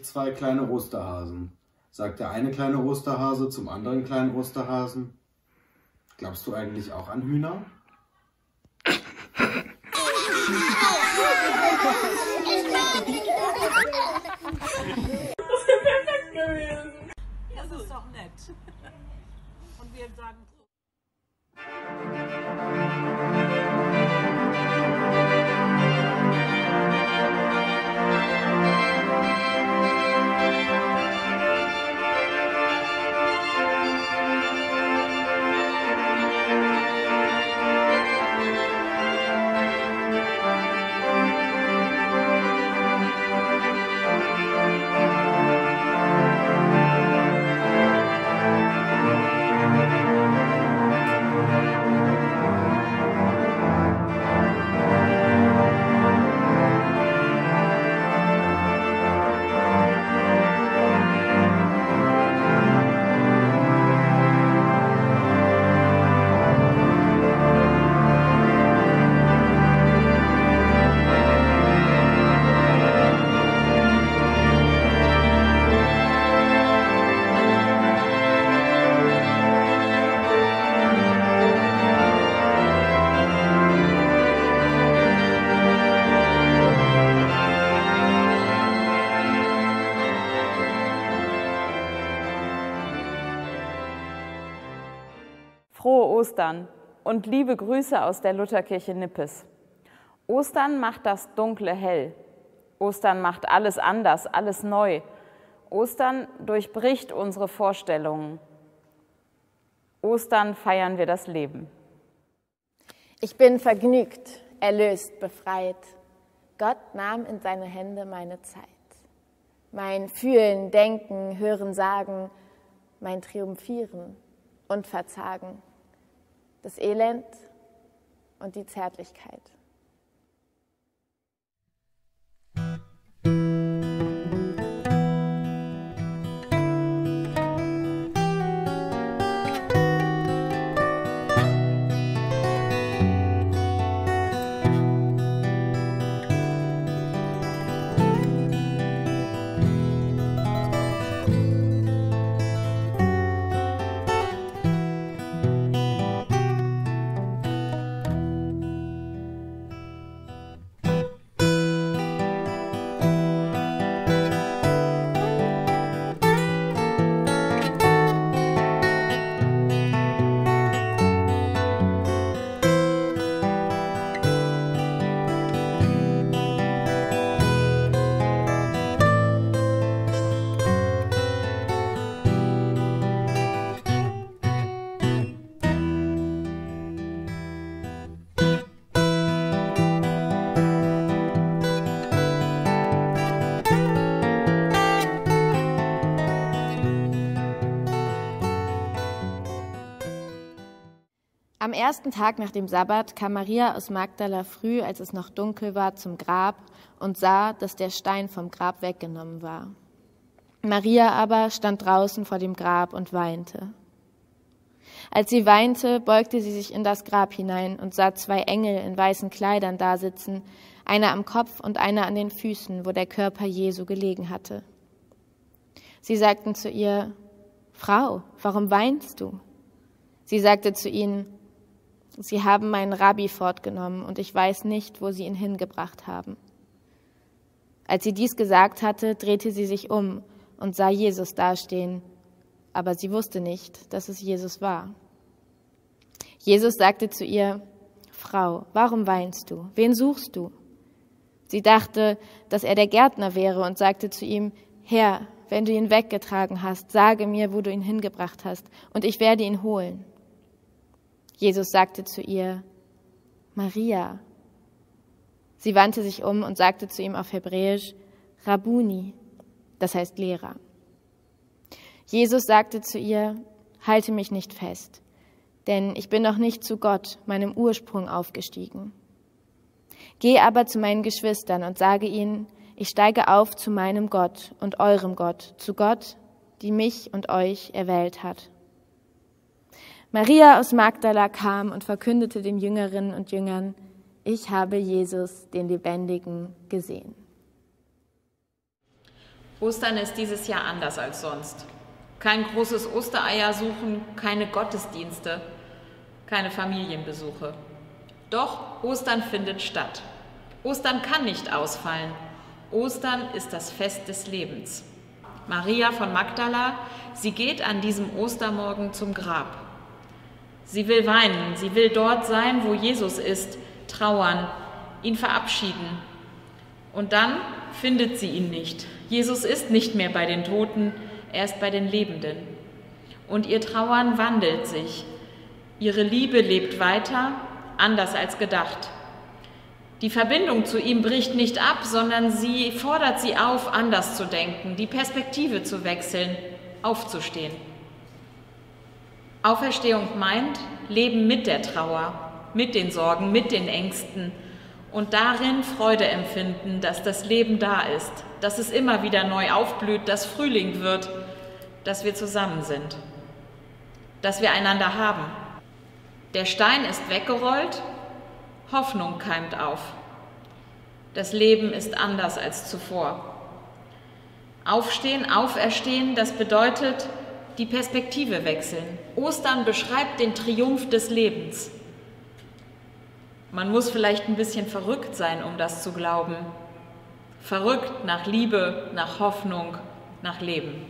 sich zwei kleine Osterhasen. Sagt der eine kleine Osterhase zum anderen kleinen Osterhasen: Glaubst du eigentlich auch an Hühner? Das ist doch nett. Und wir sagen... Frohe Ostern und liebe Grüße aus der Lutherkirche Nippes. Ostern macht das Dunkle hell. Ostern macht alles anders, alles neu. Ostern durchbricht unsere Vorstellungen. Ostern feiern wir das Leben. Ich bin vergnügt, erlöst, befreit. Gott nahm in seine Hände meine Zeit. Mein Fühlen, Denken, Hören, Sagen, mein Triumphieren und Verzagen, das Elend und die Zärtlichkeit. Am ersten Tag nach dem Sabbat kam Maria aus Magdala früh, als es noch dunkel war, zum Grab und sah, dass der Stein vom Grab weggenommen war. Maria aber stand draußen vor dem Grab und weinte. Als sie weinte, beugte sie sich in das Grab hinein und sah zwei Engel in weißen Kleidern dasitzen, einer am Kopf und einer an den Füßen, wo der Körper Jesu gelegen hatte. Sie sagten zu ihr: Frau, warum weinst du? Sie sagte zu ihnen: Sie haben meinen Rabbi fortgenommen, und ich weiß nicht, wo sie ihn hingebracht haben. Als sie dies gesagt hatte, drehte sie sich um und sah Jesus dastehen, aber sie wusste nicht, dass es Jesus war. Jesus sagte zu ihr: Frau, warum weinst du? Wen suchst du? Sie dachte, dass er der Gärtner wäre und sagte zu ihm: Herr, wenn du ihn weggetragen hast, sage mir, wo du ihn hingebracht hast, und ich werde ihn holen. Jesus sagte zu ihr: Maria. Sie wandte sich um und sagte zu ihm auf Hebräisch: Rabbuni, das heißt Lehrer. Jesus sagte zu ihr: Halte mich nicht fest, denn ich bin noch nicht zu Gott, meinem Ursprung, aufgestiegen. Geh aber zu meinen Geschwistern und sage ihnen, ich steige auf zu meinem Gott und eurem Gott, zu Gott, die mich und euch erwählt hat. Maria aus Magdala kam und verkündete den Jüngerinnen und Jüngern: Ich habe Jesus, den Lebendigen, gesehen. Ostern ist dieses Jahr anders als sonst. Kein großes Ostereiersuchen, keine Gottesdienste, keine Familienbesuche. Doch Ostern findet statt. Ostern kann nicht ausfallen. Ostern ist das Fest des Lebens. Maria von Magdala, sie geht an diesem Ostermorgen zum Grab. Sie will weinen, sie will dort sein, wo Jesus ist, trauern, ihn verabschieden. Und dann findet sie ihn nicht. Jesus ist nicht mehr bei den Toten, er ist bei den Lebenden. Und ihr Trauern wandelt sich. Ihre Liebe lebt weiter, anders als gedacht. Die Verbindung zu ihm bricht nicht ab, sondern sie fordert sie auf, anders zu denken, die Perspektive zu wechseln, aufzustehen. Auferstehung meint Leben mit der Trauer, mit den Sorgen, mit den Ängsten und darin Freude empfinden, dass das Leben da ist, dass es immer wieder neu aufblüht, dass Frühling wird, dass wir zusammen sind, dass wir einander haben. Der Stein ist weggerollt, Hoffnung keimt auf. Das Leben ist anders als zuvor. Aufstehen, auferstehen, das bedeutet die Perspektive wechseln. Ostern beschreibt den Triumph des Lebens. Man muss vielleicht ein bisschen verrückt sein, um das zu glauben. Verrückt nach Liebe, nach Hoffnung, nach Leben.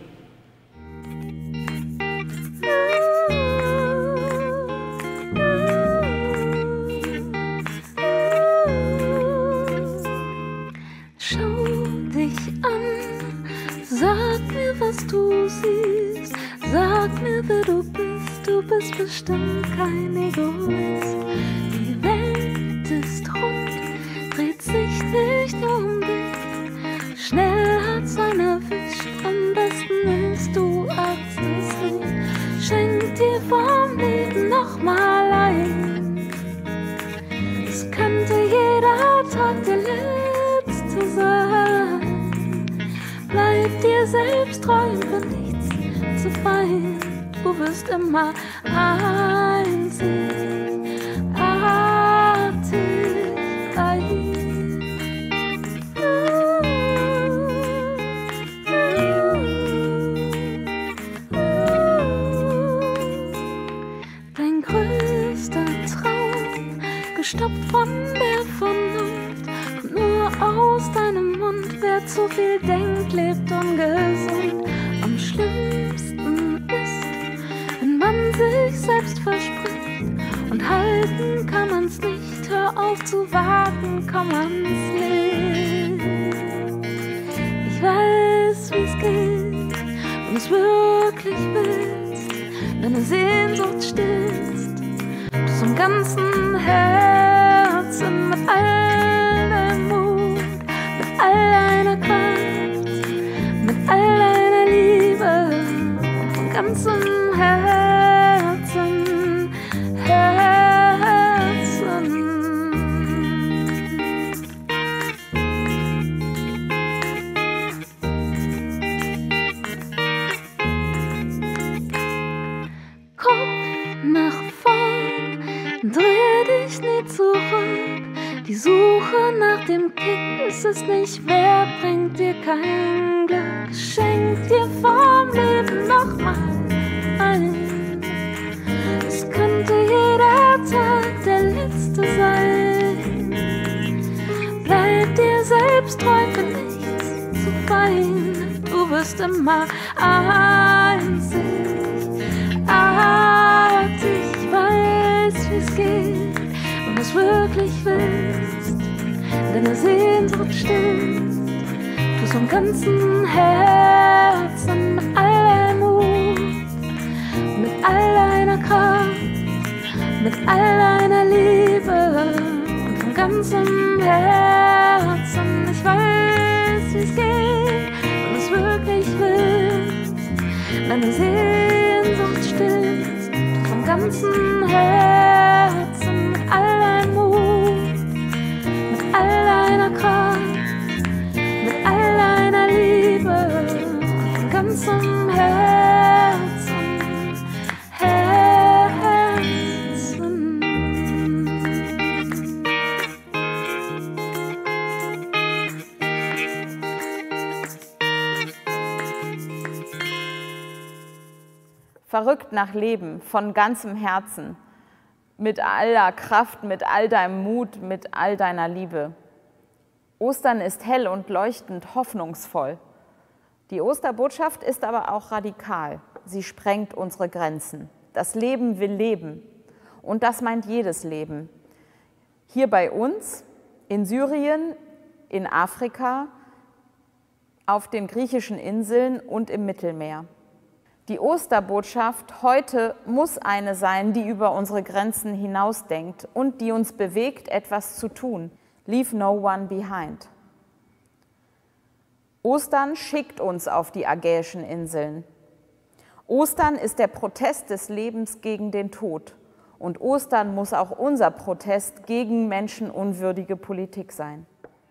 Sag mir, was du siehst, sag mir, wer du bist bestimmt kein Egoist. Die Welt ist rund, dreht sich nicht nur um dich, schnell hat's einer erwischt, am besten ist du achtest es nicht, schenk dir vom Leben nochmal ein. Es könnte jeder Tag der letzte sein. Bleib dir selbst treu und für nichts zu fein. Du wirst immer einzigartig sein. Dein größter Traum, gestoppt von der Vernunft, kommt nur aus deinem Mund. Wer zu viel denkt, lebt ungesund. Am schlimmsten ist, wenn man sich selbst verspricht. Und halten kann man's nicht, hör auf zu warten, komm ans Licht. Ich weiß, wie's geht, wenn du's wirklich willst, deine Sehnsucht stillst, du zum ganzen Herzen mit all deinem Mut, mit all deiner Kraft, mit all deiner Liebe und von ganzem Herzen. Kopf nach vorn, dreh dich nie zurück. Die Suche nach dem Kick ist es nicht wert, bringt dir kein Glück. Schenk dir vom Leben nochmal ein. Es könnte jeder Tag der letzte sein. Bleib dir selbst treu, für nichts zu fein. Du wirst immer einzigartig. Ich weiß, wie's geht, wenn du's wirklich willst, deine Sehnsucht stillst, du vom ganzen Herzen, mit all deinem Mut, mit all deiner Kraft, mit all deiner Liebe und von ganzem Herzen. Ich weiß, wie's geht, wenn du's wirklich willst, deine Sehnsucht stillst, du vom ganzen Herzen, mit all deinem Mut, mit all deiner Kraft, mit all deiner Liebe und von ganzem Herzen, Herzen. verrückt nach Leben, von ganzem Herzen, mit aller Kraft, mit all deinem Mut, mit all deiner Liebe. Ostern ist hell und leuchtend, hoffnungsvoll. Die Osterbotschaft ist aber auch radikal. Sie sprengt unsere Grenzen. Das Leben will leben. Und das meint jedes Leben. Hier bei uns, in Syrien, in Afrika, auf den griechischen Inseln und im Mittelmeer. Die Osterbotschaft heute muss eine sein, die über unsere Grenzen hinausdenkt und die uns bewegt, etwas zu tun. Leave no one behind. Ostern schickt uns auf die Ägäischen Inseln. Ostern ist der Protest des Lebens gegen den Tod. Und Ostern muss auch unser Protest gegen menschenunwürdige Politik sein.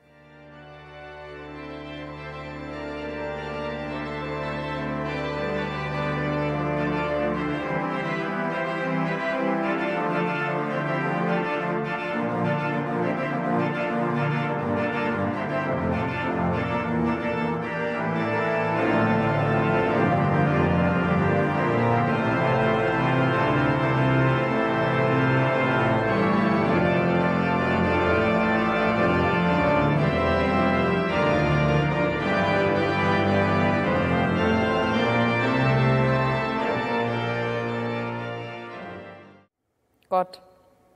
Gott,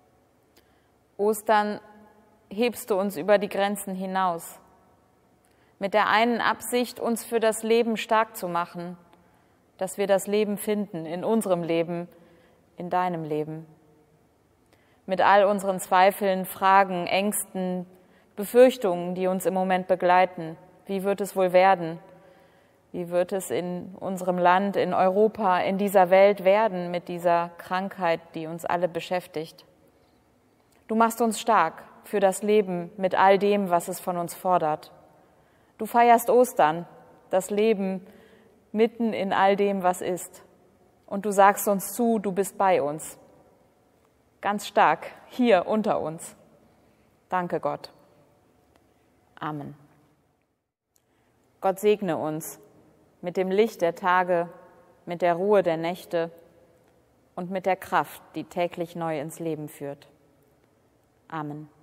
Ostern hebst du uns über die Grenzen hinaus, mit der einen Absicht, uns für das Leben stark zu machen, dass wir das Leben finden in unserem Leben, in deinem Leben. Mit all unseren Zweifeln, Fragen, Ängsten, Befürchtungen, die uns im Moment begleiten. Wie wird es wohl werden? Wie wird es in unserem Land, in Europa, in dieser Welt werden mit dieser Krankheit, die uns alle beschäftigt? Du machst uns stark für das Leben mit all dem, was es von uns fordert. Du feierst Ostern, das Leben mitten in all dem, was ist. Und du sagst uns zu, du bist bei uns. Ganz stark, hier unter uns. Danke, Gott. Amen. Gott segne uns mit dem Licht der Tage, mit der Ruhe der Nächte und mit der Kraft, die täglich neu ins Leben führt. Amen.